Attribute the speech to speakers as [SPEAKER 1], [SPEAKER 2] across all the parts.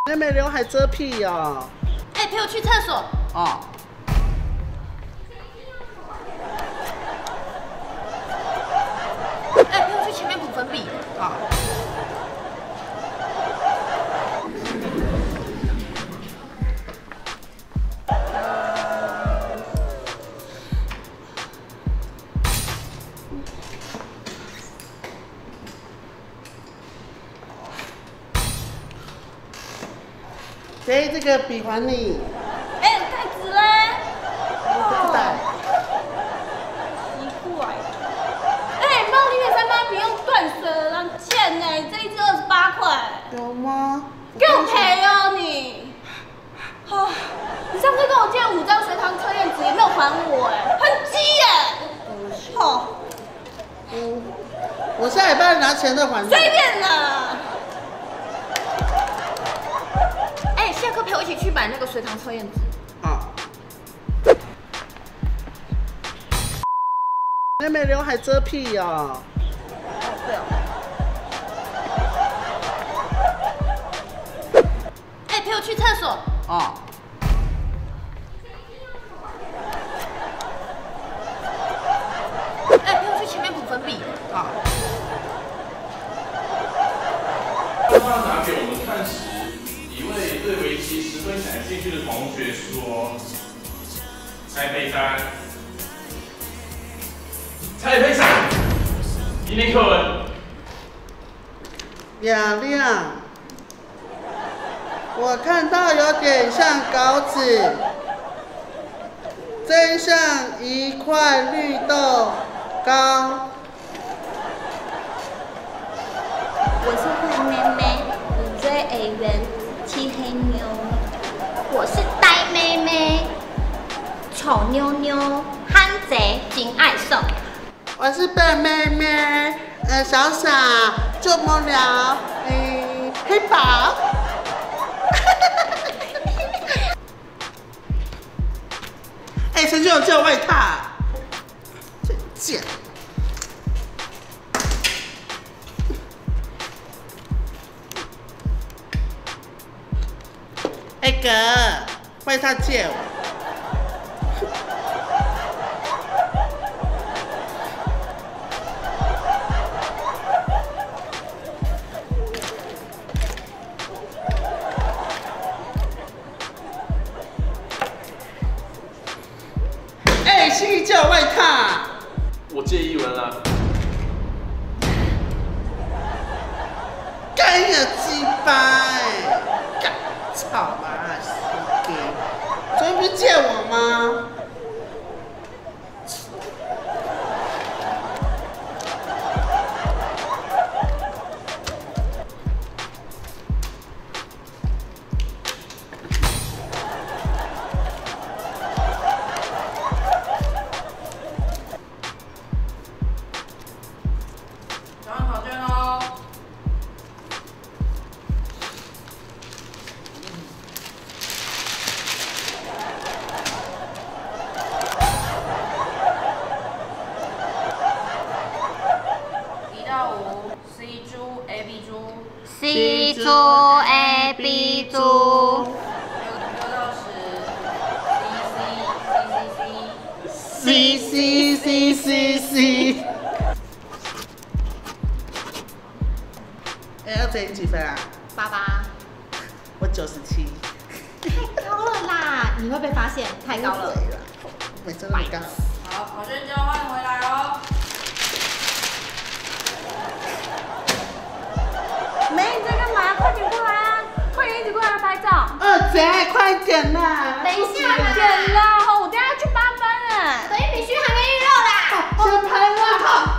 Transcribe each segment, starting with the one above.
[SPEAKER 1] 妹妹刘海遮屁哦。
[SPEAKER 2] 哎，陪我去厕所。
[SPEAKER 1] 哦。
[SPEAKER 2] 哎，陪我去前面补粉笔。
[SPEAKER 1] 好。这个笔还你。
[SPEAKER 2] 哎，袋子嘞？
[SPEAKER 1] 不带。
[SPEAKER 2] 奇怪。哎，猫0.38笔用断水了，让欠呢，这一支28块。
[SPEAKER 1] 有吗？
[SPEAKER 2] 给我赔哦你！啊，你上次跟我借5张随堂测验纸也没有还我哎，很鸡耶！哦。
[SPEAKER 1] 我下礼拜拿钱再还你。
[SPEAKER 2] 随便啦。下课陪我一起去买那个随堂测验纸。
[SPEAKER 1] 好。妹妹刘海遮屁哦。
[SPEAKER 2] 对哦。哎，陪我去厕所。
[SPEAKER 1] 哦。
[SPEAKER 2] 哎，陪我去前面补粉笔。
[SPEAKER 1] 好。
[SPEAKER 3] 当他拿给我们看时。一位对围棋十分感兴趣的同学说：“蔡佩珊，蔡佩珊，今天课文。”
[SPEAKER 1] 亮亮，我看到有点像稿纸，真像一块绿豆糕。
[SPEAKER 4] 我是坏妹妹，5岁A人。漆黑妞，我是呆妹妹，丑妞妞，憨贼真爱送。
[SPEAKER 1] 我是笨妹妹，傻傻做不了，黑宝。哎，陈俊勇借我外套，真贱。哎哥，外套借我。哎，心怡借我外套。
[SPEAKER 3] 我借一文啊。
[SPEAKER 1] 干你个鸡巴！干，操妈的死给！昨天不是借我吗？
[SPEAKER 4] C 猪 A B 猪
[SPEAKER 2] 6到10
[SPEAKER 1] C。哎，要你几分啊
[SPEAKER 4] ？88。
[SPEAKER 1] 我97。
[SPEAKER 4] 太高了啦！你会被发现，太高了。
[SPEAKER 1] 每次那么高。
[SPEAKER 2] 好，考卷交换回来哦。
[SPEAKER 4] 妹，你在干嘛？快点过来啊！快点一起过来拍照。
[SPEAKER 1] 二姐，快点啦！
[SPEAKER 4] 等一下啦！点啦！我等下要去8班了。等一笔须还没预热啦。
[SPEAKER 1] 先拍啦！好。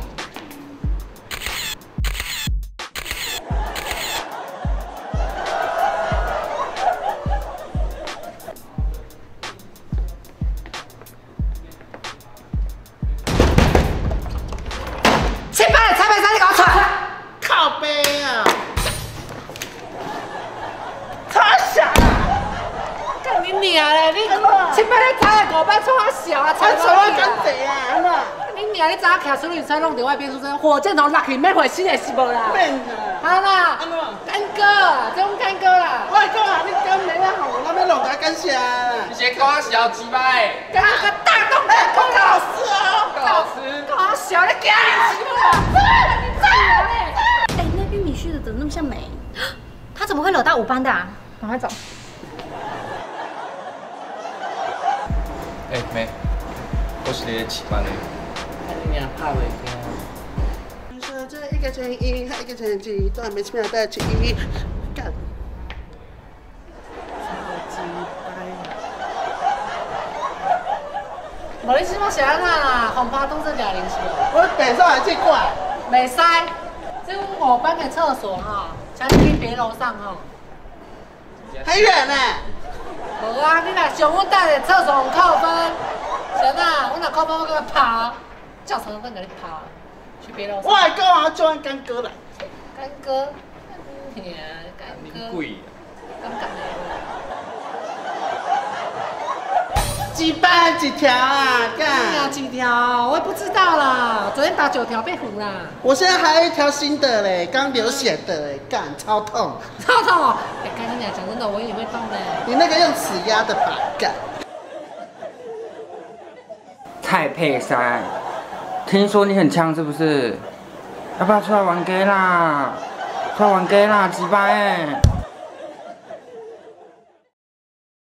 [SPEAKER 5] 7班的蔡佩珊，你给我出来！
[SPEAKER 1] 靠背啊！太小了！
[SPEAKER 5] 干你娘嘞！你7班你猜5班冲他小啊！
[SPEAKER 1] 才什么干贼啊？
[SPEAKER 5] 你娘！你早徛苏林山弄另外变出声，火箭筒落去，免回新的是无啦？
[SPEAKER 1] 变啊！
[SPEAKER 5] 好啦，干哥，这种干哥啦！
[SPEAKER 1] 我起来了。
[SPEAKER 6] 你先跟我小鸡巴哎！
[SPEAKER 5] 刚刚个大动作更好吃哦，
[SPEAKER 6] 更好吃。
[SPEAKER 5] 更好小的给你吃了，你炸嘞！
[SPEAKER 2] 哎，那玉米须的怎么那么像梅？
[SPEAKER 4] 他怎么会惹到5班的啊？赶快走。
[SPEAKER 6] 哎妹，我是你的七班的。
[SPEAKER 5] 你俩怕袂惊？
[SPEAKER 1] 说这一个乘一，还一个乘几，都还没出来的乘一，干。
[SPEAKER 5] 无你即马是安怎啦？红花都是2零是无？
[SPEAKER 1] 我北上来这过来。
[SPEAKER 5] 袂使，这阮5班的厕所哈，请你去别楼上哈。
[SPEAKER 1] 很远呢。
[SPEAKER 5] 无啊，你若上阮等的厕所有扣分，行啊，阮若扣分我给他拍，叫长凳给你拍，去别楼上。
[SPEAKER 1] 我还干嘛叫俺干哥来？
[SPEAKER 5] 干哥，干哥，
[SPEAKER 6] 贵。
[SPEAKER 5] 敢干的？
[SPEAKER 1] 几班几条啊？干！
[SPEAKER 5] 几条？我也不知道啦，昨天打9条被糊啦。
[SPEAKER 1] 我现在还有一条新的嘞，刚流血的嘞，干超痛。
[SPEAKER 5] 超痛哦！哎，刚刚讲讲真的，我也会痛呢。
[SPEAKER 1] 你那个用齿压的吧？干。
[SPEAKER 7] 蔡佩珊，听说你很强是不是？要不要出来玩 gay 啦？出来玩 gay 啦，几班哎！